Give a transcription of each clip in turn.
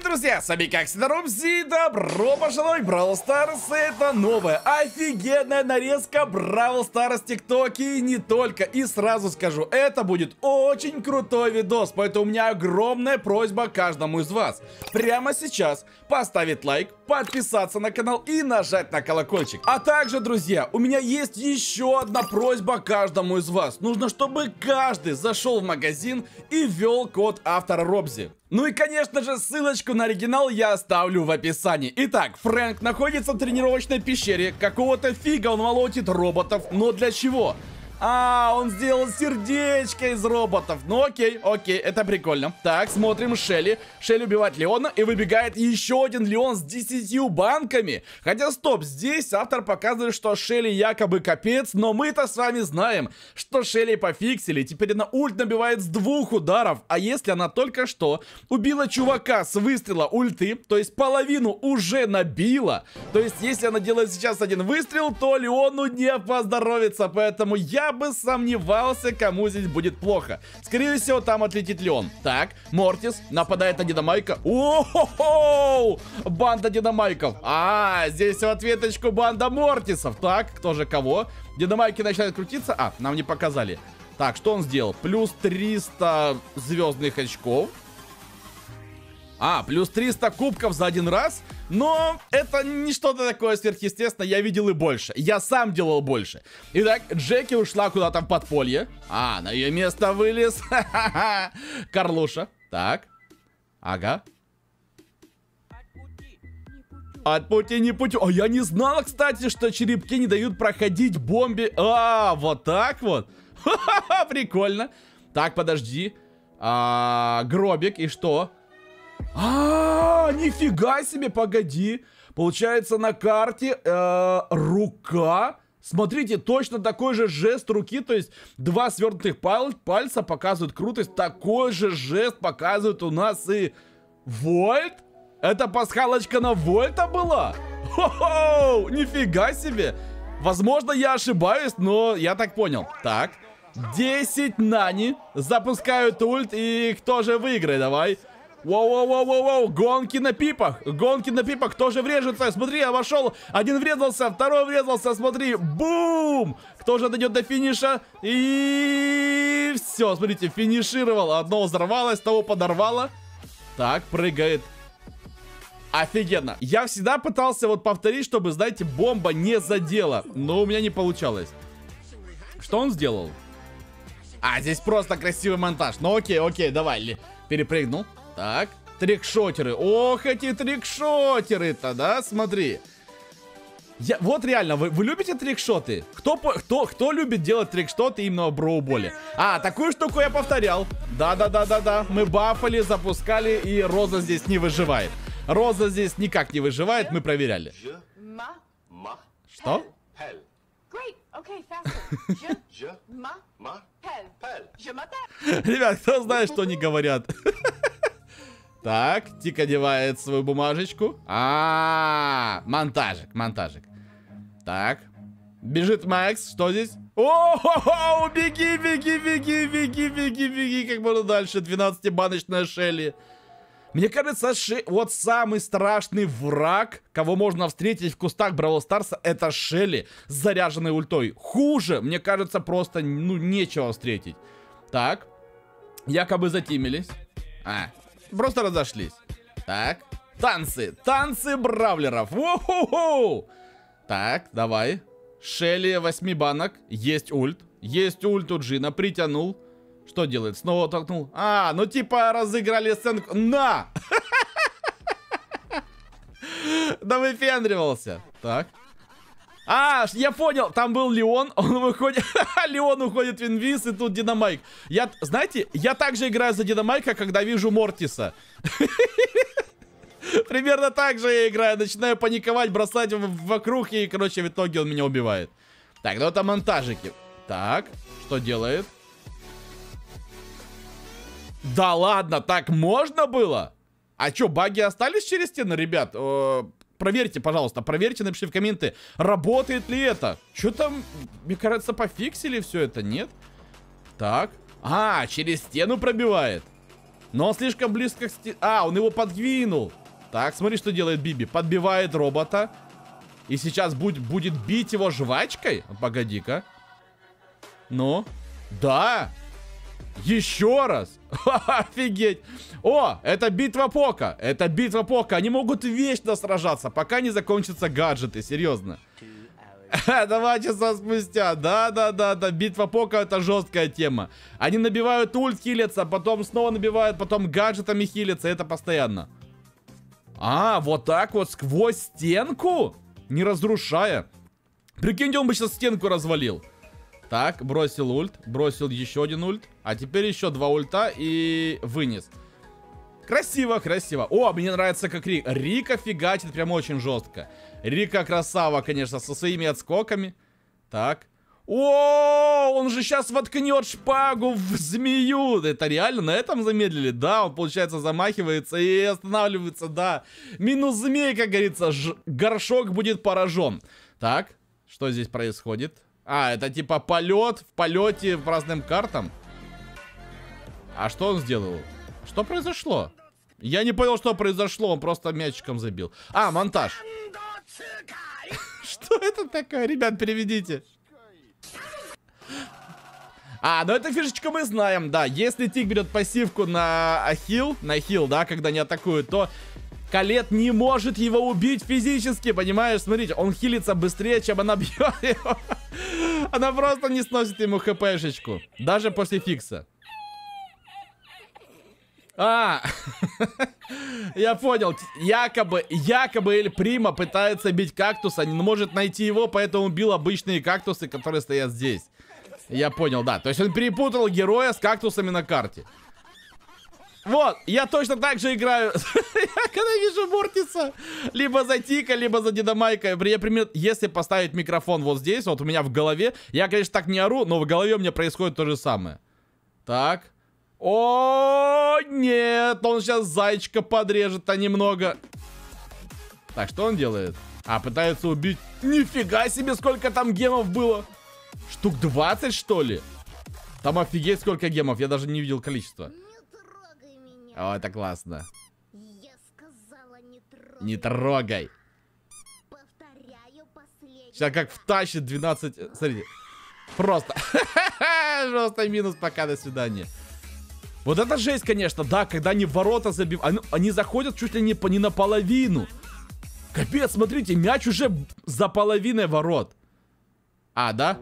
друзья, с вами как всегда Робзи, добро пожаловать в Бравл Старс. Это новая офигенная нарезка Бравл Старс ТикТоке и не только. И сразу скажу, это будет очень крутой видос, поэтому у меня огромная просьба каждому из вас прямо сейчас поставить лайк, подписаться на канал и нажать на колокольчик. А также, друзья, у меня есть еще одна просьба каждому из вас. Нужно, чтобы каждый зашел в магазин и ввел код автора Робзи. Ну и, конечно же, ссылочку на оригинал я оставлю в описании. Итак, Фрэнк находится в тренировочной пещере. Какого-то фига он молотит роботов. Но для чего? Он сделал сердечко из роботов. Ну окей, это прикольно. Так, смотрим Шелли. Шелли убивает Леона и выбегает еще один Леон с 10 банками. Хотя стоп, здесь автор показывает, что Шелли якобы капец. Но мы-то с вами знаем, что Шелли пофиксили. Теперь она ульт набивает с 2 ударов. А если она только что убила чувака с выстрела ульты, то есть половину уже набила, то есть если она делает сейчас один выстрел, то Леону не поздоровится. Поэтому я бы сомневался, кому здесь будет плохо. Скорее всего, там отлетит Леон. Так, Мортис нападает на Динамайка. О-хо-хо! Банда Динамайков. Здесь в ответочку банда Мортисов. Так, кто же кого? Динамайки начинают крутиться. Нам не показали. Так, что он сделал? Плюс 300 звездных очков. Плюс 300 кубков за один раз. Но это не что-то такое сверхъестественное. Я видел и больше. Я сам делал больше. Итак, Джеки ушла куда-то в подполье. На ее место вылез Карлуша. Так. Ага. От пути не путю. Я не знала, кстати, что черепки не дают проходить бомбе. Вот так вот. Прикольно. Так, подожди. Гробик, и что? Нифига себе, погоди. Получается, на карте рука. Смотрите, точно такой же жест руки. То есть 2 свернутых пальца показывают крутость. Такой же жест показывает у нас и Вольт. Это пасхалочка на Вольта была? Хо-хо! Нифига себе. Возможно, я ошибаюсь, но я так понял. Так, 10 Нани запускают ульт. И кто же выиграет? Давай. Воу-воу-воу-воу-воу, гонки на пипах, кто же врежется, смотри, я вошел, один врезался, второй врезался, смотри, бум, кто же дойдет до финиша, и все, смотрите, финишировал, одно взорвалось, того подорвало, так, прыгает, офигенно, я всегда пытался вот повторить, чтобы, знаете, бомба не задела, но у меня не получалось, что он сделал? Здесь просто красивый монтаж, ну окей, давай, перепрыгнул. Так, трикшотеры. Ох, эти трикшотеры-то, да? Смотри. Вот реально, вы любите трикшоты? Кто любит делать трикшоты именно в броуболе? Такую штуку я повторял. Да. Мы бафали, запускали, и Роза здесь не выживает. Роза здесь никак не выживает, мы проверяли. Что? Ребят, кто знает, что они говорят? Так, Тик одевает свою бумажечку. Монтажик. Так. Бежит Макс. Что здесь? О-хо-хо! Беги, как можно дальше. 12-баночная Шелли. Мне кажется, вот самый страшный враг, кого можно встретить в кустах Бравл Старса, это Шелли с заряженной ультой. Хуже, мне кажется, просто, нечего встретить. Так. Якобы затимились. Просто разошлись. Так. Танцы бравлеров. Воу-ху-ху. Так, давай. Шелли 8 банок. Есть ульт у Джина. Притянул. Что делает? Снова толкнул. Ну типа разыграли сценку. На! Да выпендривался. Так. Я понял, там был Леон, он выходит, Леон уходит в инвиз, и тут Динамайк. Знаете, я также играю за Динамайка, когда вижу Мортиса. Примерно так же я играю, начинаю паниковать, бросать вокруг, и, короче, в итоге он меня убивает. Так, это монтажики. Так, что делает? Да ладно, так можно было? Что, баги остались через стены, ребят? Проверьте, пожалуйста, напишите в комменты, работает ли это. Что там, мне кажется, пофиксили все это, нет? Так, через стену пробивает. Но он слишком близко к стене. А, он его подвинул. Так, смотри, что делает Биби. Подбивает робота. И сейчас будет бить его жвачкой. Погоди-ка. Ну. Да. Еще раз. Офигеть. О, это битва Пока. Это битва Пока. Они могут вечно сражаться, пока не закончатся гаджеты. Серьезно. 2 часа спустя. Да. Битва Пока — это жесткая тема. Они набивают ульт, хилятся, потом снова набивают, потом гаджетами хилятся. Это постоянно. А, вот так вот сквозь стенку? Не разрушая. Прикиньте, он бы сейчас стенку развалил. Так, бросил ульт. Бросил еще один ульт. А теперь еще 2 ульта и вынес. Красиво, красиво. О, мне нравится, как Рика фигачит прям очень жестко. Рика красава, конечно, со своими отскоками. Так. О, он же сейчас воткнет шпагу в змею. Это реально на этом замедлили? Да, он, получается, замахивается и останавливается, да. Минус змей, как говорится, горшок будет поражен. Так, что здесь происходит? А, это типа полет в полете по разным картам. А что он сделал? Что произошло? Я не понял, что произошло. Он просто мячиком забил. А, монтаж. Что это такое? Ребят, переведите. А, ну эту фишечку мы знаем, да. Если Тик берет пассивку на хил, да, когда не атакует, то Колет не может его убить физически, понимаешь? Смотрите, он хилится быстрее, чем она бьет его. Она просто не сносит ему хпшечку. Даже после фикса. А, я понял. Якобы Эль Прима пытается бить кактуса, не может найти его, поэтому убил обычные кактусы, которые стоят здесь. Я понял, да. То есть он перепутал героя с кактусами на карте. Вот, я точно так же играю. Я когда вижу Мортиса, либо за Тика, либо за Динамайка. Например, если поставить микрофон вот здесь, вот у меня в голове, я, конечно, так не ору, но в голове у меня происходит то же самое. Так. О, нет, он сейчас зайчика подрежет-то немного. Так, что он делает? А, пытается убить. Нифига себе, сколько там гемов было. Штук 20, что ли? Там офигеть сколько гемов, я даже не видел количество. О, это классно. Я сказала, не трогай. Не трогай. Повторяю последний. Сейчас как втащит 12... Смотрите. Просто. Просто минус, пока, до свидания. Вот это жесть, конечно, да, когда они ворота забивают. Они заходят чуть ли не наполовину. Капец, смотрите, мяч уже за половиной ворот. А, да?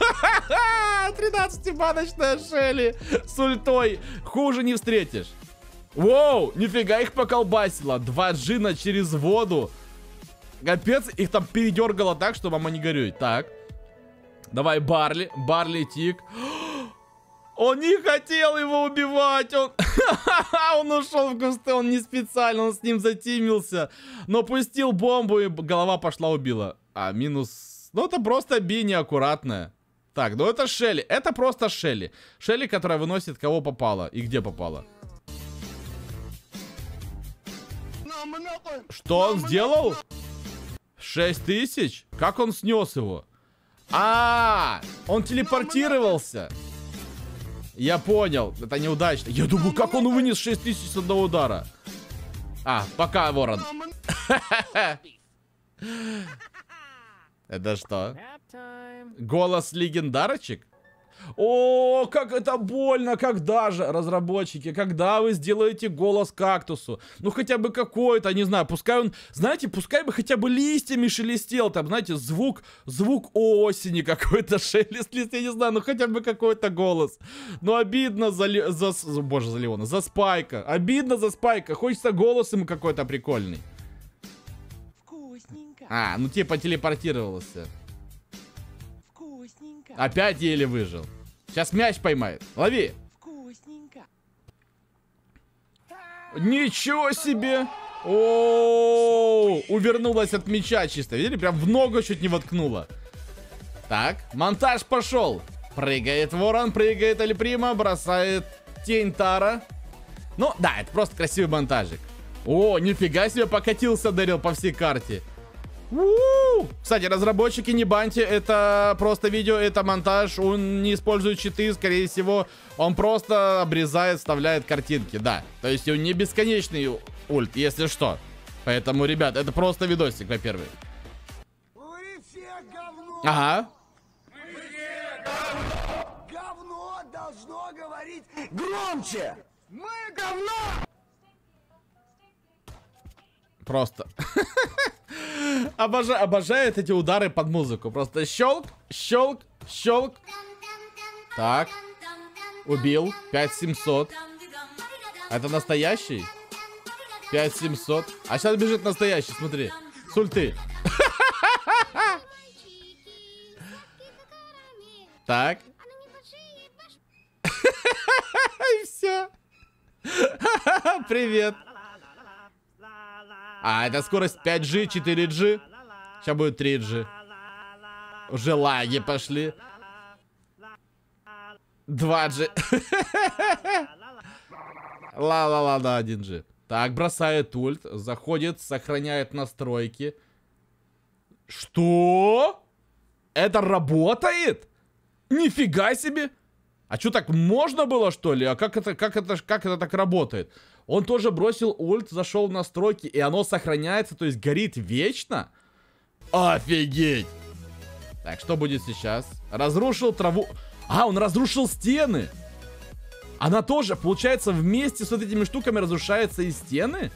13-баночная Шелли с ультой. Хуже не встретишь. Воу, нифига их поколбасило. 2 джина через воду. Капец, их там передергало так, что мама не горюй. Так. Давай Барли. Барли, Тик. Он не хотел его убивать. Он ушел в кусты. Он не специально, он с ним затимился. Но пустил бомбу, и голова пошла убила. А, минус... Ну, это просто би неаккуратная. Так, ну это Шелли. Это просто Шелли. Шелли, которая выносит кого попало. И где попало. Что он сделал? 6000? Как он снес его? А, он телепортировался. Я понял, это неудачно. Я думаю, как он вынес 6000 с одного удара. А, пока, Ворон. Это что? Голос легендарочек? О, как это больно, когда же, разработчики, когда вы сделаете голос кактусу? Ну, хотя бы какой-то, не знаю, пускай он, знаете, пускай бы хотя бы листьями шелестел, там, знаете, звук осени какой-то, шелест лист, я не знаю, ну, хотя бы какой-то голос. Ну, обидно за Леона, за Спайка, обидно за Спайка, хочется голос ему какой-то прикольный. Вкусненько. А, ну, типа телепортировался. Вкусненько. Опять еле выжил. Сейчас мяч поймает. Лови. Вкусненько. Ничего себе. О, увернулась от мяча чисто. Видели? Прям в ногу чуть не воткнула. Так, монтаж пошел. Прыгает Ворон, прыгает Эль Прима, бросает тень Тара. Ну, да, это просто красивый монтажик. О, нифига себе, покатился Дэрил по всей карте. У-у-у. Кстати, разработчики, не баньте, это просто видео, это монтаж, он не использует читы, скорее всего, он просто обрезает, вставляет картинки, да. То есть он не бесконечный ульт, если что. Поэтому, ребят, это просто видосик, во-первых. Вы все говно! Ага. Говно должно говорить громче! Мы говно! Просто. Обожают эти удары под музыку. Просто щелк, щелк, щелк. Так. Убил. 5700. Это настоящий? 5700. А сейчас бежит настоящий, смотри. С ульты. Так. И все. Привет. А, это скорость 5G, 4G. Сейчас будет 3G. Уже лаги пошли. 2G. Ла-ла-ла, 1G. Так, бросает ульт. Заходит, сохраняет настройки. Что? Это работает? Нифига себе. А что, так можно было, что ли? А как это так работает? Он тоже бросил ульт, зашел в настройки, и оно сохраняется, то есть горит вечно? Офигеть! Так, что будет сейчас? Разрушил траву. А, он разрушил стены! Она тоже, получается, вместе с вот этими штуками разрушается и стены?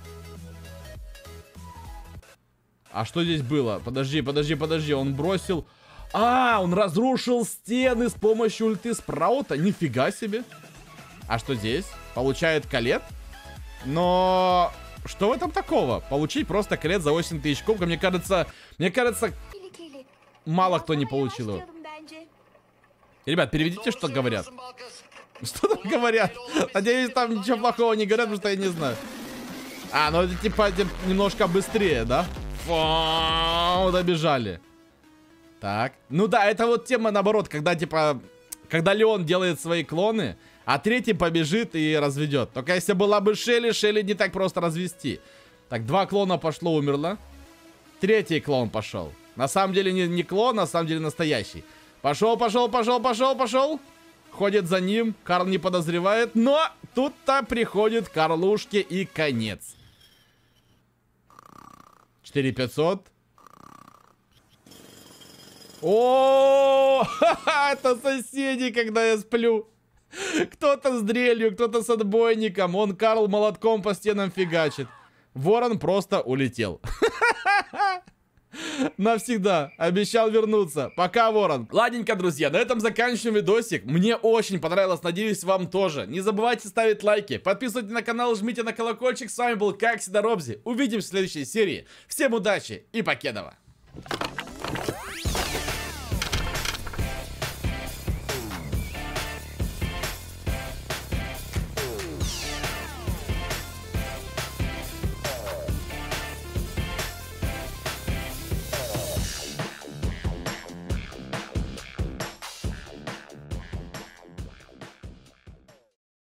А что здесь было? Подожди, он бросил... А, он разрушил стены с помощью ульты Спраута. Нифига себе. А что здесь? Получает колет? Но... Что в этом такого? Получить просто колет за 8000 кубков. Мне кажется, мало кто не получил его. Ребят, переведите, что говорят. Что там говорят? Надеюсь, там ничего плохого не говорят, потому что я не знаю. А, ну это типа немножко быстрее, да? Фу, добежали. Так. Ну да, это вот тема наоборот, когда типа... Когда Леон делает свои клоны, а третий побежит и разведет. Только если была бы Шелли не так просто развести. Так, 2 клона пошло, умерло. Третий клон пошел. На самом деле не клон, на самом деле настоящий. Пошел. Ходит за ним, Карл не подозревает, но тут-то приходит Карлушке и конец. 4500. О, это соседи, когда я сплю. Кто-то с дрелью, кто-то с отбойником. Он Карл молотком по стенам фигачит. Ворон просто улетел. Навсегда. Обещал вернуться. Пока, Ворон. Ладненько, друзья, на этом заканчиваем видосик. Мне очень понравилось, надеюсь, вам тоже. Не забывайте ставить лайки, подписывайтесь на канал, жмите на колокольчик. С вами был, как всегда, Робзи. Увидимся в следующей серии. Всем удачи и покедова.